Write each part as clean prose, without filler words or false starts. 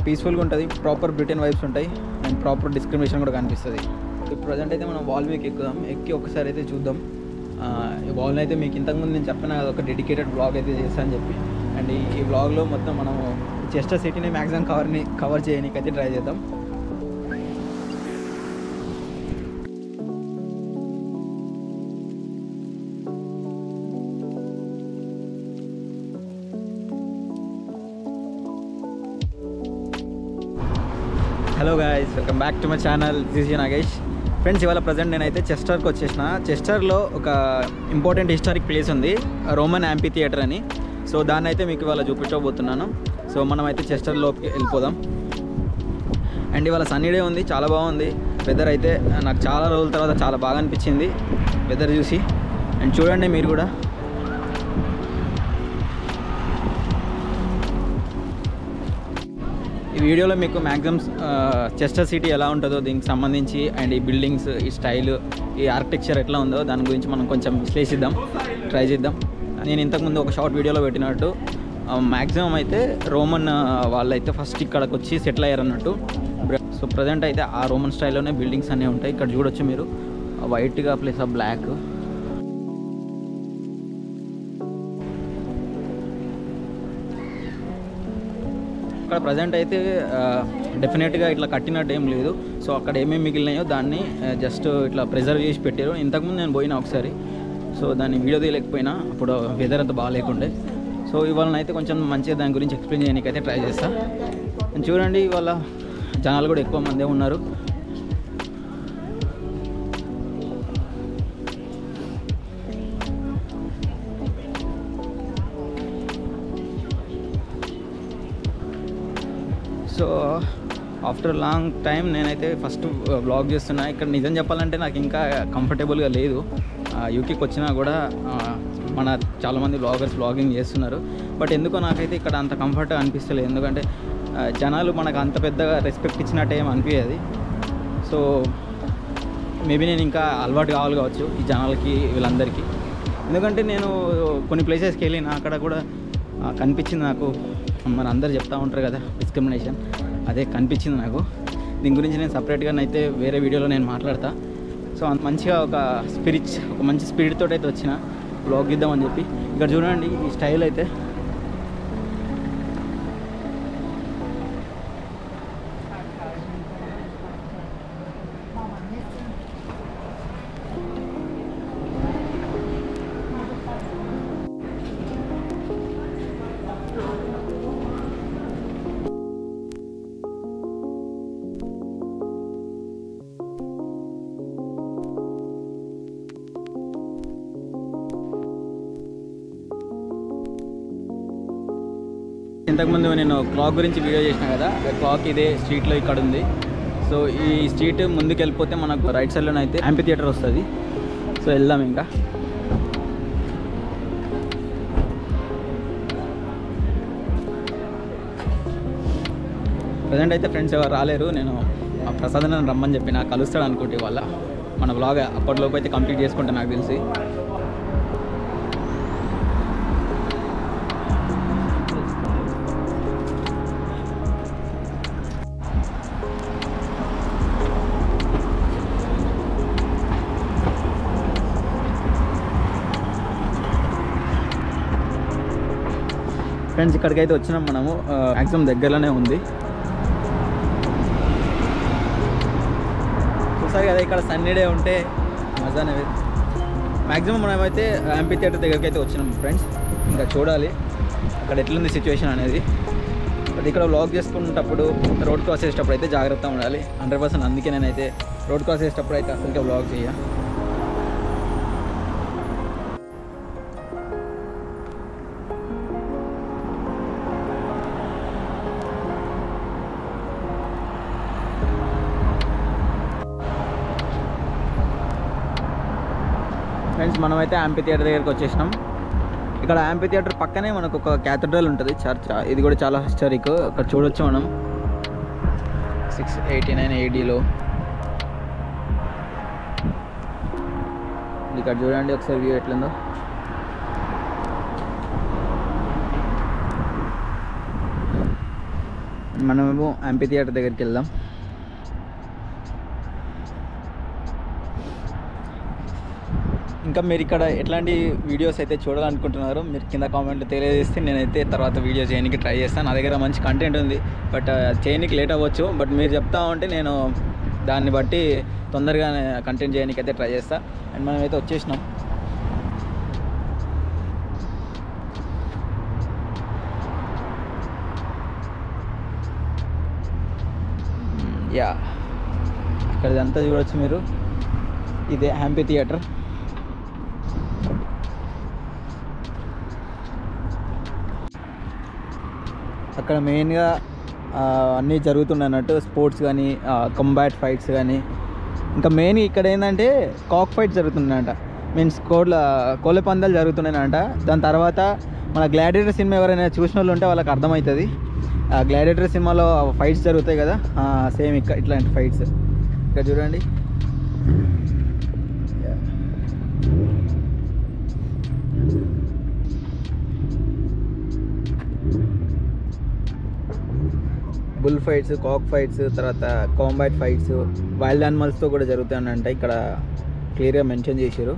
పీస్ఫుల్గా ఉంటుంది, proper Britain vibes ఉంటాయి అండ్ ప్రాపర్ డిస్క్రిమినేషన్ కూడా కనిపిస్తుంది. ప్రజెంట్ అయితే మనం వాల్ వీక్ ఎక్కుదాం, ఎక్కి ఒకసారి అయితే చూద్దాం. ఈ వాల్ని అయితే మీకు ఇంతకుముందు నేను చెప్పిన ఒక డెడికేటెడ్ బ్లాగ్ అయితే చేస్తాను అని చెప్పి. అండ్ ఈ బ్లాగ్లో మొత్తం మనము చెస్టర్ సిటీని మ్యాక్సిమం కవర్ చేయడానికి అయితే ట్రై చేద్దాం. Hello guys, welcome back to my channel. This is Nagesh. Friends, ఇవాళ ప్రజెంట్ నేనైతే చెస్టర్కి వచ్చేసిన. చెస్టర్లో ఒక ఇంపార్టెంట్ హిస్టారిక్ ప్లేస్ ఉంది, రోమన్ యాంపీ థియేటర్ అని. సో దాన్ని అయితే మీకు ఇవాళ చూపించబోతున్నాను. సో మనం అయితే చెస్టర్లోకి వెళ్ళిపోదాం. అండ్ ఇవాళ సన్నీ డే ఉంది, చాలా బాగుంది వెదర్ అయితే. నాకు చాలా రోజుల తర్వాత చాలా బాగా అనిపించింది వెదర్ చూసి. అండ్ చూడండి మీరు కూడా. ఈ వీడియోలో మీకు మ్యాక్సిమం చెస్టర్ సిటీ ఎలా ఉంటుందో దీనికి సంబంధించి, అండ్ ఈ బిల్డింగ్స్, ఈ స్టైల్, ఈ ఆర్కిటెక్చర్ ఎట్లా ఉందో దాని గురించి మనం కొంచెం విశ్లేషిద్దాం, ట్రై చేద్దాం. నేను ఇంతకుముందు ఒక షార్ట్ వీడియోలో పెట్టినట్టు మ్యాక్సిమం అయితే రోమన్ వాళ్ళైతే ఫస్ట్ ఇక్కడికి వచ్చి సెటిల్ అయ్యారు అన్నట్టు. సో ప్రజెంట్ అయితే ఆ రోమన్ స్టైల్లోనే బిల్డింగ్స్ అన్నీ ఉంటాయి. ఇక్కడ చూడొచ్చు మీరు, వైట్గా ప్లస్ ఆ బ్లాక్. అక్కడ ప్రజెంట్ అయితే డెఫినెట్గా ఇట్లా కట్టినట్టు ఏం లేదు. సో అక్కడ ఏమేమి మిగిలినాయో దాన్ని జస్ట్ ఇట్లా ప్రిజర్వ్ చేసి పెట్టారు. ఇంతకుముందు నేను పోయినా ఒకసారి, సో దాన్ని వీడియో తీయలేకపోయినా, అప్పుడు వెదర్ అంతా బాగాలేకుండే. సో ఇవాళ అయితే కొంచెం మంచిగా దాని గురించి ఎక్స్ప్లెయిన్ చేయడానికి అయితే ట్రై చేస్తాను. చూడండి, ఇవాళ జనాలు కూడా ఎక్కువ మందే ఉన్నారు. సో ఆఫ్టర్ లాంగ్ టైం నేనైతే ఫస్ట్ వ్లాగ్ చేస్తున్నా. ఇక్కడ నిజం చెప్పాలంటే నాకు ఇంకా కంఫర్టబుల్గా లేదు. యూకేకి వచ్చినా కూడా మన చాలామంది వ్లాగర్స్ వ్లాగింగ్ చేస్తున్నారు, బట్ ఎందుకో నాకైతే ఇక్కడ అంత కంఫర్ట్గా అనిపిస్తలేదు. ఎందుకంటే జనాలు మనకు అంత పెద్దగా రెస్పెక్ట్ ఇచ్చినట్టు ఏం అనిపించేది. సో మేబీ నేను ఇంకా అలవాటు కావాలి కావచ్చు ఈ జనాలకి, వీళ్ళందరికీ. ఎందుకంటే నేను కొన్ని ప్లేసెస్కి వెళ్ళిన, అక్కడ కూడా కనిపించింది నాకు, మన అందరు చెప్తూ ఉంటారు కదా డిస్క్రిమినేషన్, అదే కనిపించింది నాకు. దీని గురించి నేను సపరేట్గానైతే వేరే వీడియోలో నేను మాట్లాడతా. సో మంచిగా ఒక మంచి స్పిరిట్ తోటి అయితే వచ్చిన బ్లాగ్ ఇద్దామని చెప్పి. ఇక్కడ చూడండి ఈ స్టైల్ అయితే. ఇంతకుముందు నేను క్లాక్ గురించి వీడియో చేసిన కదా, క్లాక్ ఇదే స్ట్రీట్లో ఇక్కడ ఉంది. సో ఈ స్ట్రీట్ ముందుకు వెళ్ళిపోతే మనకు రైట్ సైడ్లోనే అయితే యాంపీ థియేటర్ వస్తుంది. సో వెళ్దాం ఇంకా. ప్రజెంట్ అయితే ఫ్రెండ్స్ ఎవరు రాలేరు. నేను ఆ ప్రసాద్ నన్ను రమ్మని చెప్పి నాకు కలుస్తాడు అనుకుంటే వాళ్ళ మన బ్లాగ్ అప్పటిలోపు అయితే కంప్లీట్ చేసుకుంటా నాకు తెలిసి. ఫ్రెండ్స్, ఇక్కడికైతే వచ్చినాం మనము. మ్యాక్సిమం దగ్గరలోనే ఉంది. చూసారు కదా, ఇక్కడ సన్నీ డే ఉంటే మజానే. మ్యాక్సిమం మనమైతే యాంపీ థియేటర్ దగ్గరికి అయితే వచ్చినాం ఫ్రెండ్స్. ఇంకా చూడాలి అక్కడ ఎట్లుంది సిచ్యువేషన్ అనేది. బట్ ఇక్కడ వ్లాగ్ చేసుకునేటప్పుడు, రోడ్ క్రాస్ చేసేటప్పుడు అయితే జాగ్రత్తగా ఉండాలి 100%. అందుకే నేనైతే రోడ్ క్రాస్ చేసేటప్పుడు అయితే అసలుకే వ్లాగ్ చేయ. ఫ్రెండ్స్, మనమైతే యాంపీ థియేటర్ దగ్గరికి వచ్చేసినాం. ఇక్కడ యాంపీ థియేటర్ పక్కనే మనకు ఒక క్యాథడ్రల్ ఉంటుంది, చర్చ్. ఇది కూడా చాలా హిస్టారిక్. అక్కడ చూడొచ్చు మనం 689 ADలో. ఇక్కడ చూడండి ఒకసారి వ్యూ ఎట్లుందో. మనమేమో యాంపీ థియేటర్ దగ్గరికి వెళ్దాం. ఇంకా మీరు ఇక్కడ ఎట్లాంటి వీడియోస్ అయితే చూడాలనుకుంటున్నారో మీరు కింద కామెంట్లో తెలియజేస్తే నేనైతే తర్వాత వీడియో చేయడానికి ట్రై చేస్తాను. నా దగ్గర మంచి కంటెంట్ ఉంది, బట్ చేయడానికి లేట్ అవ్వచ్చు. బట్ మీరు చెప్తా ఉంటే నేను దాన్ని బట్టి తొందరగా కంటెంట్ చేయడానికి అయితే ట్రై చేస్తాను. అండ్ మనమైతే వచ్చేసినాం. యా, ఇక్కడ ఇదంతా చూడవచ్చు మీరు. ఇదే యాంపీ థియేటర్. అక్కడ మెయిన్గా అన్నీ జరుగుతున్నాయి అన్నట్టు, స్పోర్ట్స్ కానీ కంబాట్ ఫైట్స్ కానీ. ఇంకా మెయిన్ ఇక్కడ ఏంటంటే కాక్ ఫైట్స్ జరుగుతున్నాయంట, మీన్స్ కోళ్ళ పందాలు జరుగుతున్నాయంట. దాని తర్వాత మన గ్లాడియేటర్ సినిమా ఎవరైనా చూసిన వాళ్ళు ఉంటే వాళ్ళకి అర్థమవుతుంది. గ్లాడియేటర్ సినిమాలో ఫైట్స్ జరుగుతాయి కదా, సేమ్ ఇట్లాంటి ఫైట్స్ ఇక్కడ చూడండి. బుల్ ఫైట్స్, కాక్ ఫైట్స్, తర్వాత కాంబాట్ ఫైట్స్, వైల్డ్ యానిమల్స్తో కూడా జరుగుతాయంట. ఇక్కడ క్లియర్గా మెన్షన్ చేశారు.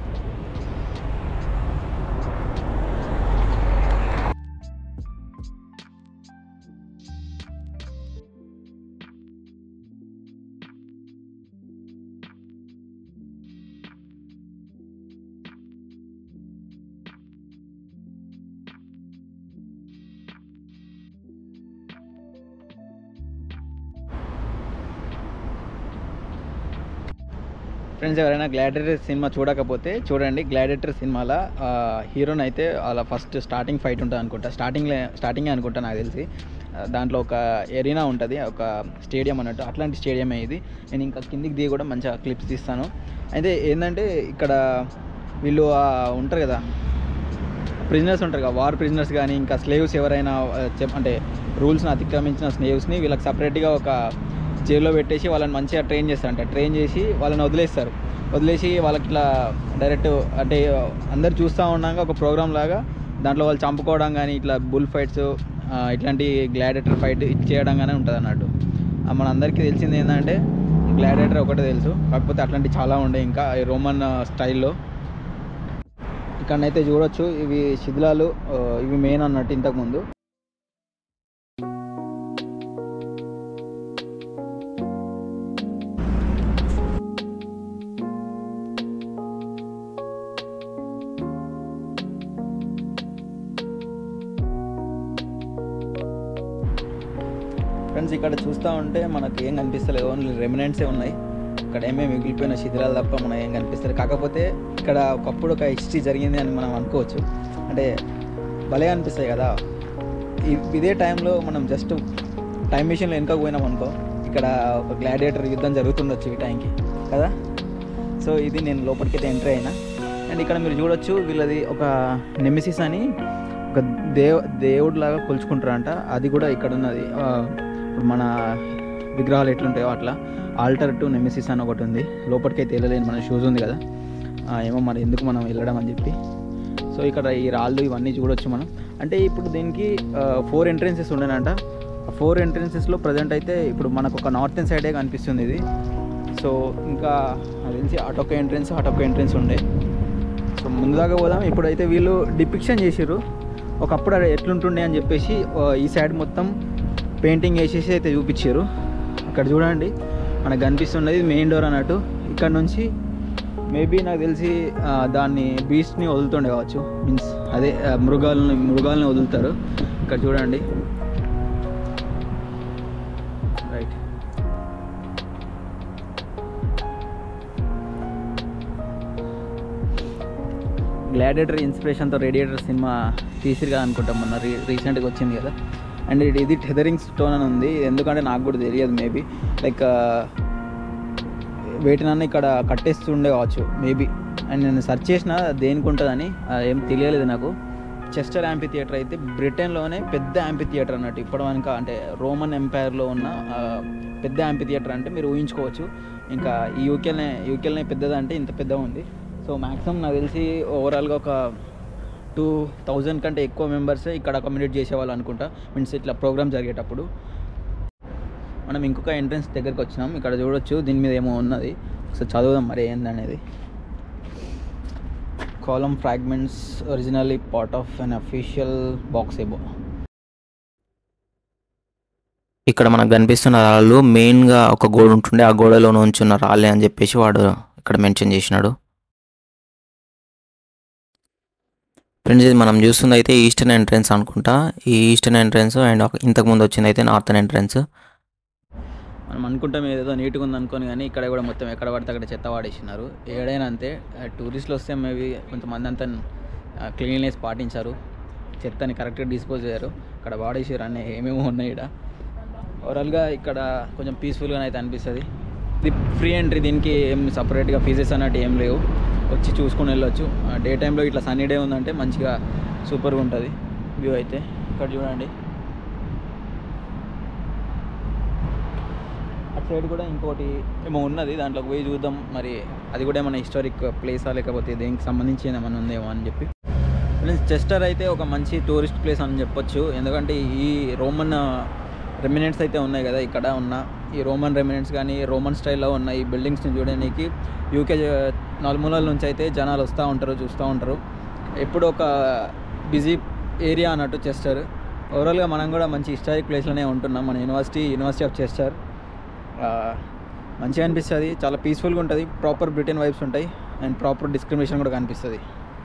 ఫ్రెండ్స్, ఎవరైనా గ్లాడియేటర్ సినిమా చూడకపోతే చూడండి. గ్లాడియేటర్ సినిమాలో హీరోని అయితే అలా ఫస్ట్ స్టార్టింగ్ ఫైట్ ఉంటుంది అనుకుంటా, స్టార్టింగే అనుకుంటా నాకు తెలిసి. దాంట్లో ఒక ఎరీనా ఉంటుంది, ఒక స్టేడియం అన్నట్టు, అట్లాంటి స్టేడియమే ఇది. నేను ఇంకా కిందికి దిగి కూడా మంచిగా క్లిప్స్ తీస్తాను. అయితే ఏంటంటే ఇక్కడ వీళ్ళు ఉంటారు కదా, ప్రిజనర్స్ ఉంటారు కదా, వార్ ప్రిజనర్స్ కానీ ఇంకా స్లేవ్స్ ఎవరైనా అంటే రూల్స్ని అతిక్రమించిన స్లేవ్స్ని వీళ్ళకి సపరేట్గా ఒక జైల్లో పెట్టేసి వాళ్ళని మంచిగా ట్రైన్ చేస్తారంట. ట్రైన్ చేసి వాళ్ళని వదిలేసి వాళ్ళకి ఇట్లా డైరెక్ట్ అంటే అందరు చూస్తూ ఉన్నాక ఒక ప్రోగ్రామ్ లాగా దాంట్లో వాళ్ళు చంపుకోవడం కానీ ఇట్లా బుల్ ఫైట్స్ ఇట్లాంటి గ్లాడియేటర్ ఫైట్ చేయడం కానీ ఉంటుంది అన్నట్టు. మన అందరికీ తెలిసింది ఏంటంటే గ్లాడియేటర్ ఒకటే తెలుసు, కాకపోతే అట్లాంటివి చాలా ఉండే ఇంకా రోమన్ స్టైల్లో. ఇక్కడనైతే చూడొచ్చు, ఇవి శిథిలాలు, ఇవి మెయిన్ అన్నట్టు ఇంతకుముందు. ఫ్రెండ్స్, ఇక్కడ చూస్తూ ఉంటే మనకు ఏం కనిపిస్తలేదు, ఓన్లీ రెమినెంట్సే ఉన్నాయి. ఇక్కడ ఏమేమి మిగిలిపోయిన శిథిలాలు తప్ప మనకు ఏం కనిపిస్తలేదు. కాకపోతే ఇక్కడ ఒకప్పుడు ఒక హిస్టరీ జరిగింది అని మనం అనుకోవచ్చు. అంటే భలే అనిపిస్తాయి కదా. ఇదే టైంలో మనం జస్ట్ టైం మిషన్లో వెనుక పోయినాం అనుకో, ఇక్కడ ఒక గ్లాడియేటర్ యుద్ధం జరుగుతుండొచ్చు ఈ టైంకి కదా. సో ఇది నేను లోపలికైతే ఎంట్రీ అయినా. అండ్ ఇక్కడ మీరు చూడొచ్చు, వీళ్ళది ఒక నెమిసిస్ అని ఒక దేవుడిలాగా కొలుచుకుంటారంట. అది కూడా ఇక్కడ ఉన్నది. ఇప్పుడు మన విగ్రహాలు ఎట్లుంటాయో అట్లా ఆల్టర్ టు నెమిసిస్ అని ఒకటి ఉంది. లోపలికైతే వెళ్ళలేను, మన షూస్ ఉంది కదా, ఏమో మరి ఎందుకు మనం వెళ్ళడం అని చెప్పి. సో ఇక్కడ ఈ రాళ్ళు ఇవన్నీ చూడొచ్చు మనం. అంటే ఇప్పుడు దీనికి 4 ఎంట్రెన్సెస్ ఉండేనంట. 4 ఎంట్రెన్సెస్లో ప్రజెంట్ అయితే ఇప్పుడు మనకు ఒక నార్థన్ సైడే కనిపిస్తుంది ఇది. సో ఇంకా నాకు తెలిసి అటొక ఎంట్రెన్స్ ఉండే. సో ముందుదాకా పోదాం. ఇప్పుడైతే వీళ్ళు డిపిక్షన్ చేసారు ఒకప్పుడు అది ఎట్లుంటుండే అని చెప్పేసి. ఈ సైడ్ మొత్తం పెయింటింగ్ వేసేసి అయితే చూపించారు. అక్కడ చూడండి మనకు కనిపిస్తున్నది మెయిన్ డోర్ అన్నట్టు. ఇక్కడ నుంచి మేబీ నాకు తెలిసి దాన్ని బీస్ట్ని వదులుతుండే కావచ్చు, మీన్స్ అదే మృగాలని వదులుతారు. ఇక్కడ చూడండి, రైట్. గ్లాడియేటర్ ఇన్స్పిరేషన్తో రేడియేటర్ సినిమా తీసిరుగా అనుకుంటాం, మొన్న రీసెంట్గా వచ్చింది కదా. అండ్ ఇది టెదరింగ్ స్టోన్ అని ఉంది, ఎందుకంటే నాకు కూడా తెలియదు. మేబీ లైక్ వేటినన్నా ఇక్కడ కట్టేస్తుండే కావచ్చు మేబీ. అండ్ నేను సెర్చ్ చేసిన దేనికి ఉంటుందని, ఏం తెలియలేదు నాకు. చెస్టర్ యాంపీ థియేటర్ అయితే బ్రిటన్లోనే పెద్ద యాంపీ థియేటర్ అన్నట్టు. ఇప్పుడు మనక అంటే రోమన్ ఎంపైర్లో ఉన్న పెద్ద యాంపీ థియేటర్ అంటే మీరు ఊహించుకోవచ్చు. ఇంకా ఈ యూకేలోనే పెద్దదంటే ఇంత పెద్దగా ఉంది. సో మ్యాక్సిమం నాకు తెలిసి ఓవరాల్గా ఒక 2000 కంటే ఎక్కువ మెంబర్స్ ఇక్కడ కమ్యూనికేట్ చేసేవాళ్ళు అనుకుంటా, మీన్స్ ఇట్లా ప్రోగ్రామ్ జరిగేటప్పుడు. మనం ఇంకొక ఎంట్రన్స్ దగ్గరికి వచ్చినాం. ఇక్కడ చూడొచ్చు, దీని మీద ఏమో ఉన్నది, ఒకసారి చదువుదాం మరి ఏందనేది. Column fragments originally part of unofficial box above. ఇక్కడ మనకు కనిపిస్తున్న రాళ్ళు మెయిన్గా ఒక గోడ ఉంటుండే, ఆ గోడలో ఉంచున్న రాళ్ళే అని చెప్పేసి వాడు ఇక్కడ మెన్షన్ చేసినాడు. ఫ్రెండ్స్, ఇది మనం చూస్తుంది అయితే ఈస్టర్న్ ఎంట్రన్స్ అనుకుంటా. ఈ ఈస్టర్న్ ఎంట్రన్స్ అండ్ ఇంతకుముందు వచ్చింది అయితే నార్థన్ ఎంట్రన్స్. మనం అనుకుంటాం ఏదో నీట్గా ఉంది అనుకోని, కానీ ఇక్కడ కూడా మొత్తం ఎక్కడ పడితే అక్కడ చెత్త వాడేసినారు. ఏడైనా అంతే, టూరిస్టులు వస్తే మేబీ కొంతమంది అంతా క్లీన్లీనెస్ పాటించారు, చెత్తని కరెక్ట్గా డిస్పోజ్ చేయరు, ఇక్కడ వాడేసారు అన్నీ ఏమేమో ఉన్నాయి. ఇక్కడ ఓవరాల్గా ఇక్కడ కొంచెం పీస్ఫుల్గానే అయితే అనిపిస్తుంది. ఇది ఫ్రీ ఎంట్రీ, దీనికి ఏం సపరేట్గా ఫీజెస్ అన్నట్టు ఏం లేవు, వచ్చి చూసుకొని వెళ్ళొచ్చు. డే టైంలో ఇట్లా సన్నీ డే ఉందంటే మంచిగా సూపర్గా ఉంటుంది వ్యూ అయితే. ఇక్కడ చూడండి, అటు సైడ్ కూడా ఇంకోటి ఏమో ఉన్నది, దాంట్లోకి పోయి చూద్దాం మరి. అది కూడా ఏమైనా హిస్టారిక్ ప్లేసా లేకపోతే దేనికి సంబంధించి ఏమైనా ఉందేమో అని చెప్పి. చెస్టర్ అయితే ఒక మంచి టూరిస్ట్ ప్లేస్ అని చెప్పొచ్చు, ఎందుకంటే ఈ రోమన్ రెమినెంట్స్ అయితే ఉన్నాయి కదా, ఇక్కడ ఉన్న ఈ రోమన్ రెమినెంట్స్ కానీ రోమన్ స్టైల్లో ఉన్న ఈ బిల్డింగ్స్ని చూడడానికి యూకే నలుమూలల నుంచి అయితే జనాలు వస్తూ ఉంటారు, చూస్తూ ఉంటారు. ఎప్పుడు ఒక బిజీ ఏరియా అన్నట్టు చెస్టర్. ఓవరాల్గా మనం కూడా మంచి హిస్టారిక్ ప్లేస్లోనే ఉంటున్నాం. మన యూనివర్సిటీ ఆఫ్ చెస్టర్ మంచిగా అనిపిస్తుంది, చాలా పీస్ఫుల్గా ఉంటుంది, ప్రాపర్ బ్రిటన్ వైబ్స్ ఉంటాయి అండ్ ప్రాపర్ డిస్క్రిమినేషన్ కూడా కనిపిస్తుంది.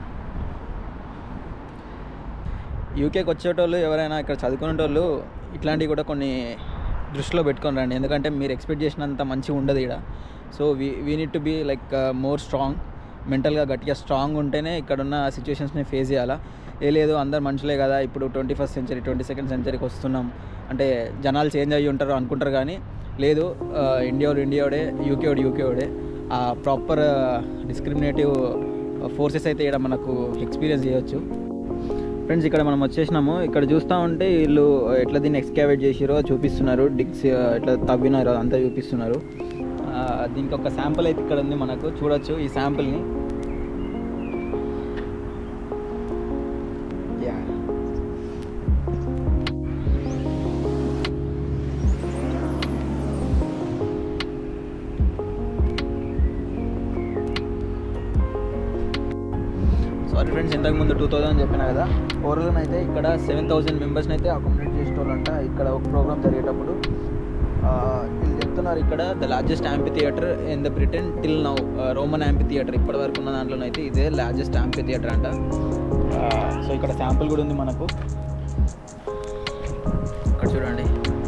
యూకేకి వచ్చేటోళ్ళు ఎవరైనా ఇక్కడ చదువుకునేటోళ్ళు ఇట్లాంటివి కూడా కొన్ని దృష్టిలో పెట్టుకొని రండి, ఎందుకంటే మీరు ఎక్స్పెక్ట్ చేసినంత మంచిగా ఉండదు ఇక్కడ. So we need to be like more strong, మెంటల్గా గట్టిగా స్ట్రాంగ్ ఉంటేనే ఇక్కడున్న సిచ్యువేషన్స్ని ఫేస్ చేయాలా. లేదు అందరు మనుషులే కదా, ఇప్పుడు 21st century 22nd centuryకి వస్తున్నాం అంటే జనాలు చేంజ్ అయ్యి ఉంటారు అనుకుంటారు, కానీ లేదు, ఇండియాడే, యూకేడే. ఆ ప్రాపర్ డిస్క్రిమినేటివ్ ఫోర్సెస్ అయితే ఇక్కడ మనకు ఎక్స్పీరియన్స్ చేయొచ్చు. ఫ్రెండ్స్, ఇక్కడ మనం వచ్చేసినాము. ఇక్కడ చూస్తూ ఉంటే వీళ్ళు ఎట్లా దీన్ని ఎక్స్కావేట్ చేసిరో చూపిస్తున్నారు, డిగ్స్ ఎట్లా తవ్వినారో అంతా చూపిస్తున్నారు. దీనికి ఒక శాంపుల్ అయితే ఇక్కడ ఉంది, మనకు చూడొచ్చు ఈ శాంపుల్ని. సారీ ఫ్రెండ్స్, ఇంతకుముందు 2000 చెప్పినా కదా. ఓవరాల్గా అయితే ఇక్కడ 7000 మెంబర్స్ని అయితే అకామిడేట్ చేసేటోళ్ళంట. ఇక్కడ ఒక ప్రోగ్రామ్ జరిగేటప్పుడు వీళ్ళు చెప్తున్నారు, ఇక్కడ the largest amphitheatre in the Britain till now, Roman amphitheatre ఇప్పటి వరకు ఉన్న దాంట్లోనైతే ఇదే లార్జెస్ట్ యాంపీ థియేటర్ అంట. సో ఇక్కడ శాంపుల్ కూడా ఉంది మనకు, ఇక్కడ చూడండి.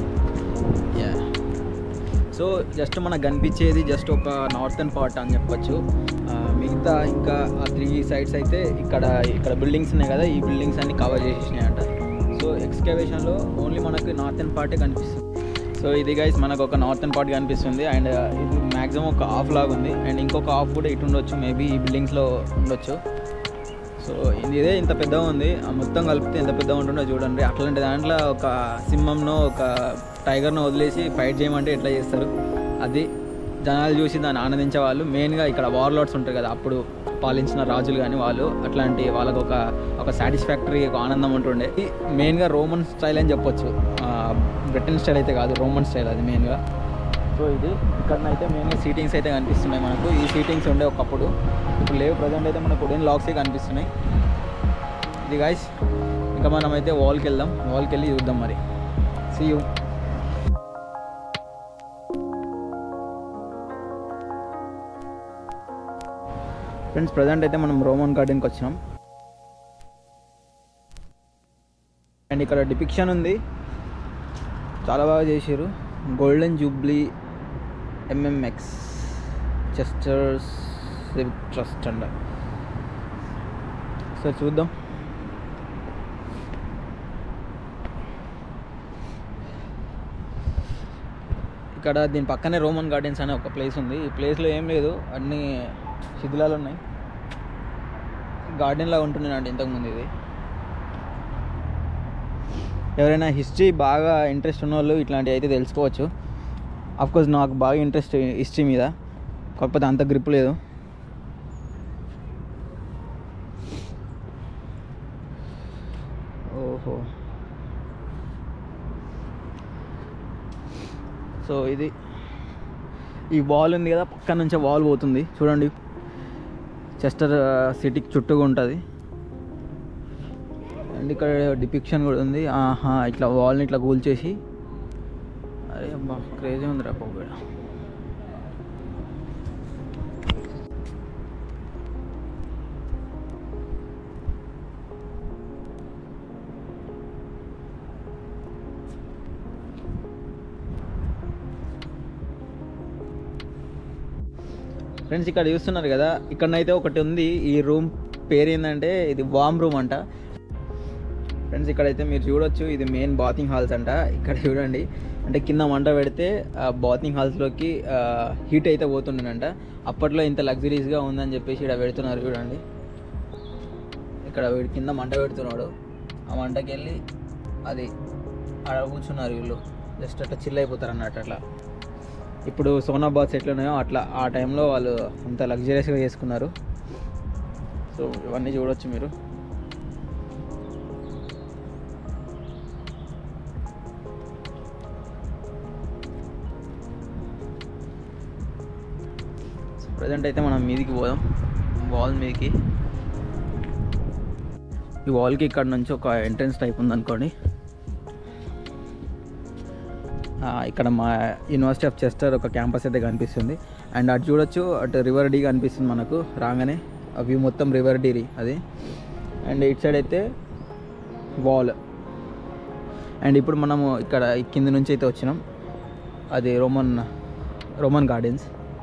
సో జస్ట్ మనకు కనిపించేది జస్ట్ ఒక నార్థన్ పార్ట్ అని చెప్పొచ్చు. మిగతా ఇంకా ఆ 3 sides అయితే ఇక్కడ బిల్డింగ్స్ ఉన్నాయి కదా, ఈ బిల్డింగ్స్ అన్ని కవర్ చేసేసినాయంట. సో ఎక్స్కవేషన్లో ఓన్లీ మనకు నార్థన్ పార్టే కనిపిస్తుంది. సో ఇది గైస్ మనకు ఒక నార్థన్ పార్ట్ కనిపిస్తుంది, అండ్ ఇది మ్యాక్సిమం ఒక హాఫ్ లాగా ఉంది, అండ్ ఇంకొక హాఫ్ కూడా ఇటు ఉండొచ్చు, మేబీ ఈ బిల్డింగ్స్లో ఉండొచ్చు. సో ఇదే ఇంత పెద్దగా ఉంది, మొత్తం కలిపితే ఎంత పెద్దగా ఉంటుందో చూడండి. అట్లాంటి దాంట్లో ఒక సింహంను ఒక టైగర్ను వదిలేసి ఫైట్ చేయమంటే ఎట్లా చేస్తారు, అది జనాలు చూసి దాన్ని ఆనందించే వాళ్ళు. మెయిన్గా ఇక్కడ వార్లార్డ్స్ ఉంటారు కదా, అప్పుడు పాలించిన రాజులు కానీ వాళ్ళు, అట్లాంటి వాళ్ళకు ఒక సాటిస్ఫాక్టరీ, ఒక ఆనందం ఉంటుండే. మెయిన్గా రోమన్ స్టైల్ అని చెప్పొచ్చు, బ్రిటన్ స్టైల్ అయితే కాదు, రోమన్ స్టైల్ అది మెయిన్గా. సో ఇది ఇక్కడనైతే మెయిన్గా సీటింగ్స్ అయితే కనిపిస్తున్నాయి మనకు. ఈ సీటింగ్స్ ఉండే ఒకప్పుడు, ఇప్పుడు లేవు. ప్రజెంట్ అయితే మనకు వుడెన్ లాక్సే కనిపిస్తున్నాయి. ఇది గైస్, ఇంకా మనం అయితే వాల్కి వెళ్దాం, వాల్కి వెళ్ళి చూద్దాం మరి. See you. ఫ్రెండ్స్, ప్రజెంట్ అయితే మనం రోమన్ గార్డెన్కి వచ్చినాం, అండ్ ఇక్కడ డిపిక్షన్ ఉంది, చాలా బాగా చేశారు. Golden jubilee MMX Chester civic trust అంట. సరే చూద్దాం. ఇక్కడ దీని పక్కనే రోమన్ గార్డెన్స్ అనే ఒక ప్లేస్ ఉంది. ఈ ప్లేస్లో ఏం లేదు, అన్నీ శిథిలాలు ఉన్నాయి. గార్డెన్లా ఉంటుండేనండి ఇంతకుముందు ఇది. ఎవరైనా హిస్టరీ బాగా ఇంట్రెస్ట్ ఉన్న వాళ్ళు ఇట్లాంటివి అయితే తెలుసుకోవచ్చు. అఫ్కోర్స్ నాకు బాగా ఇంట్రెస్ట్ హిస్టరీ మీద, కాకపోతే అంత గ్రిప్ లేదు. ఓహో, సో ఇది ఈ వాల్ ఉంది కదా, పక్కన నుంచే వాల్ పోతుంది చూడండి. చెస్టర్ సిటీకి చుట్టూగా ఉంటుంది. అండ్ ఇక్కడ డిపిక్షన్ కూడా ఉంది. ఇట్లా వాల్ని ఇట్లా కూల్చేసి, అరే అబ్బా క్రేజీ ఉందిరా పోగడ. ఫ్రెండ్స్ ఇక్కడ చూస్తున్నారు కదా, ఇక్కడనైతే ఒకటి ఉంది. ఈ రూమ్ పేరు ఏంటంటే ఇది వామ్ రూమ్ అంట. ఫ్రెండ్స్ ఇక్కడైతే మీరు చూడొచ్చు, ఇది మెయిన్ బాతింగ్ హాల్స్ అంట. ఇక్కడ చూడండి, అంటే కింద మంట పెడితే బాతింగ్ హాల్స్లోకి హీట్ అయితే పోతుండేనంట. అప్పట్లో ఇంత లగ్జరీస్గా ఉందని చెప్పేసి ఇక్కడ పెడుతున్నారు చూడండి. ఇక్కడ వీడి కింద మంట పెడుతున్నాడు, ఆ మంటకి వెళ్ళి అది ఆడ కూర్చున్నారు వీళ్ళు. జస్ట్ అట్లా చిల్ అయిపోతారు అన్నట్టు. అట్లా ఇప్పుడు సోనా బాత్స్ ఎట్లున్నాయో అట్లా ఆ టైంలో వాళ్ళు అంత లగ్జరియస్గా చేసుకున్నారు. సో ఇవన్నీ చూడవచ్చు మీరు. ప్రజెంట్ అయితే మనం మీదికి పోదాం, వాల్ మీదకి. ఈ వాల్కి ఇక్కడ నుంచి ఒక ఎంట్రన్స్ టైప్ ఉందనుకోండి. ఇక్కడ మా యూనివర్సిటీ ఆఫ్ చెస్టర్ ఒక క్యాంపస్ అయితే కనిపిస్తుంది. అండ్ అటు చూడొచ్చు, అటు రివర్ డీ కనిపిస్తుంది మనకు రాగానే. ఆ వ్యూ మొత్తం రివర్ డీ అది. అండ్ ఇటు సైడ్ అయితే వాల్. అండ్ ఇప్పుడు మనము ఇక్కడ కింద నుంచి అయితే వచ్చినాం, అది రోమన్ గార్డెన్స్.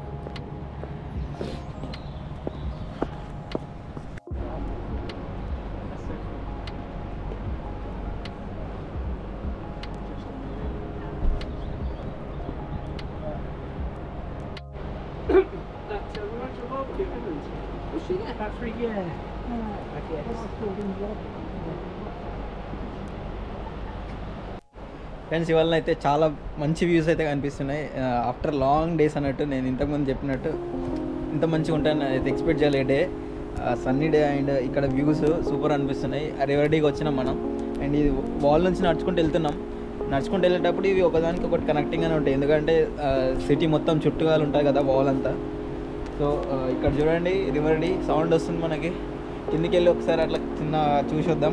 ఫ్రెండ్స్ ఇవాళ అయితే చాలా మంచి వ్యూస్ అయితే కనిపిస్తున్నాయి. ఆఫ్టర్ లాంగ్ డేస్ అన్నట్టు, నేను ఇంతకుముందు చెప్పినట్టు ఇంత మంచిగా ఉంటాయని అయితే ఎక్స్పెక్ట్ చేయలేదు. డే సన్నీ డే అండ్ ఇక్కడ వ్యూస్ సూపర్ అనిపిస్తున్నాయి. రివర్ డీకి వచ్చినాం మనం. అండ్ ఇది వాల్ నుంచి నడుచుకుంటూ వెళ్తున్నాం. నడుచుకుంటూ వెళ్ళేటప్పుడు ఇవి ఒకదానికి ఒకటి కనెక్టింగ్ అని ఉంటాయి, ఎందుకంటే సిటీ మొత్తం చుట్టుగా ఉంటుంది కదా వాల్ అంతా. సో ఇక్కడ చూడండి రివర్ డీ సౌండ్ వస్తుంది మనకి. కిందికి వెళ్ళి ఒకసారి అట్లా చిన్న చూసొద్దాం.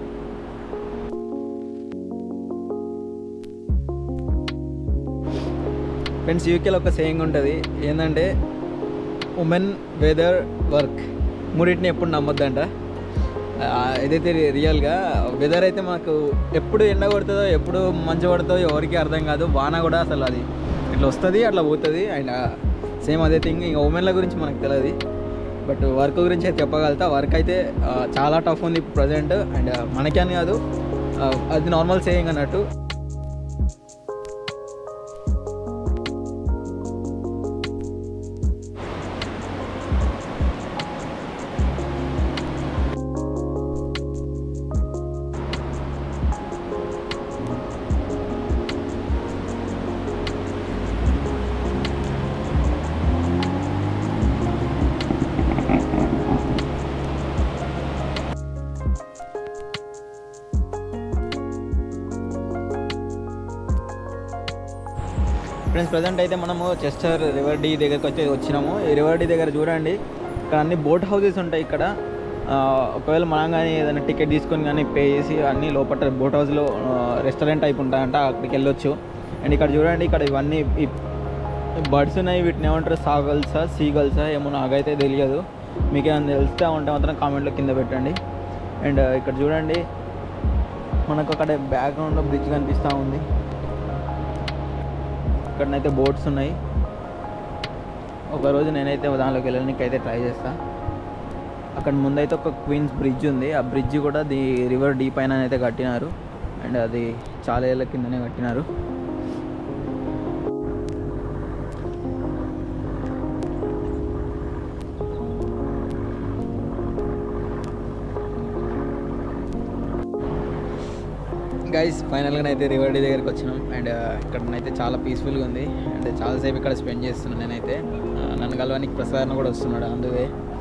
ఫ్రెండ్స్ యూకేలో ఒక సేయింగ్ ఉంటుంది, ఏంటంటే ఉమెన్, వెదర్, వర్క్ మూడింటిని ఎప్పుడు నమ్మొద్దంట. ఏదైతే రియల్గా వెదర్ అయితే మనకు ఎప్పుడు ఎండ కొడుతుందో ఎప్పుడు మంచు పడుతుందో ఎవరికి అర్థం కాదు. వాన కూడా అసలు అది ఇట్లా వస్తుంది అట్లా పోతుంది. అండ్ సేమ్ అదే థింగ్ ఇంకా ఉమెన్ల గురించి మనకు తెలియదు, బట్ వర్క్ గురించి అయితే చెప్పగలుగుతా. వర్క్ అయితే చాలా టఫ్ ఉంది ప్రజెంట్. అండ్ మనకి అని కాదు, అది నార్మల్ సేయింగ్ అన్నట్టు. ఫ్రెండ్స్ ప్రజెంట్ అయితే మనము చెస్టర్ రివర్ డీ దగ్గరికి అయితే వచ్చినాము. ఈ రివర్ డీ దగ్గర చూడండి, ఇక్కడ అన్ని బోట్ హౌసెస్ ఉంటాయి. ఇక్కడ ఒకవేళ మనం కానీ ఏదైనా టికెట్ తీసుకొని కానీ పే చేసి అన్నీ లోపల బోట్ హౌస్లో రెస్టారెంట్ టైప్ ఉంటాయంట, అక్కడికి వెళ్ళొచ్చు. అండ్ ఇక్కడ చూడండి, ఇక్కడ ఇవన్నీ బర్డ్స్ ఉన్నాయి. వీటిని ఏమంటారు, సీగల్సా ఏమో నాకైతే తెలియదు. మీకు ఏమైనా తెలిస్తే ఉంటే మాత్రం కామెంట్లో కింద పెట్టండి. అండ్ ఇక్కడ చూడండి, మనకు అక్కడ బ్యాక్గ్రౌండ్లో బ్రిడ్జ్ కనిపిస్తూ ఉంది. ఇక్కడనైతే బోట్స్ ఉన్నాయి. ఒకరోజు నేనైతే దానిలోకి వెళ్ళడానికి అయితే ట్రై చేస్తాను. అక్కడ ముందైతే ఒక క్వీన్స్ బ్రిడ్జ్ ఉంది. ఆ బ్రిడ్జ్ కూడా రివర్ డీ పైన అయితే కట్టినారు. అండ్ అది చాలా ఏళ్ళ కిందనే కట్టినారు. గైస్ ఫైనల్గా అయితే రివర్ డీ దగ్గరికి వచ్చినాం. అండ్ ఇక్కడనైతే చాలా పీస్ఫుల్గా ఉంది. అండ్ చాలాసేపు ఇక్కడ స్పెండ్ చేస్తున్నాను నేనైతే. నన్ను కలవడానికి ప్రసాద్ కూడా వస్తున్నాడు అందువే.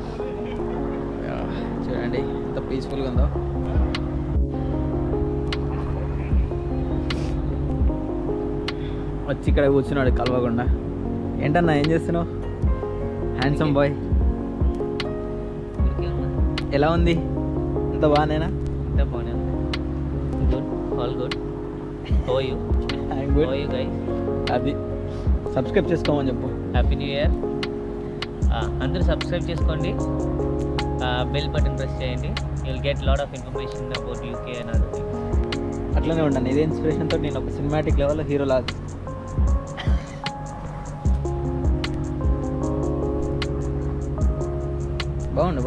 చూడండి ఎంత పీస్ఫుల్గా ఉందో. వచ్చి ఇక్కడ కూర్చున్నాడు కలవకుండా. ఏంటన్నా ఏం చేస్తున్నావు? హ్యాండ్సమ్ బాయ్, ఎలా ఉంది? అంత బాగానేనా? అంత బాగానే ఉంది. Good, all good. How you? I'm good. How you guys? అది సబ్స్క్రైబ్ చేసుకోమని చెప్పు. Happy new year. అందరూ సబ్స్క్రైబ్ చేసుకోండి, బెల్ బటన్ ప్రెస్ చేయండి. You will get lot of information about UK and other things. అట్లనే ఉంటాను. ఇదే ఇన్స్పిరేషన్తో నేను ఒక సినిమాటిక్ లెవెల్లో హీరో లాగా. బాగుండు.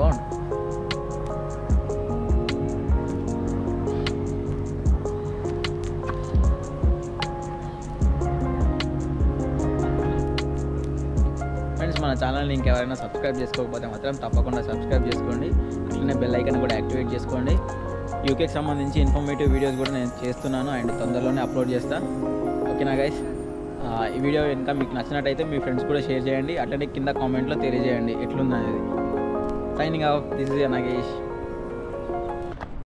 ఫ్రెండ్స్, మన ఛానల్ని ఇంకెవరైనా సబ్స్క్రైబ్ చేసుకోకపోతే మాత్రం తప్పకుండా సబ్స్క్రైబ్ చేసుకోండి. అట్లనే బెల్ ఐకాన్ కూడా యాక్టివేట్ చేసుకోండి. యూకేకి సంబంధించి ఇన్ఫర్మేటివ్ వీడియోస్ కూడా నేను చేస్తున్నాను అండ్ తొందరలోనే అప్లోడ్ చేస్తాను. ఓకేనా గైస్? ఈ వీడియో ఇంకా మీకు నచ్చినట్టయితే మీ ఫ్రెండ్స్ కూడా షేర్ చేయండి. అట్లనే కింద కామెంట్లో తెలియజేయండి ఎట్లుందనేది. Signing off, this is Nagesh.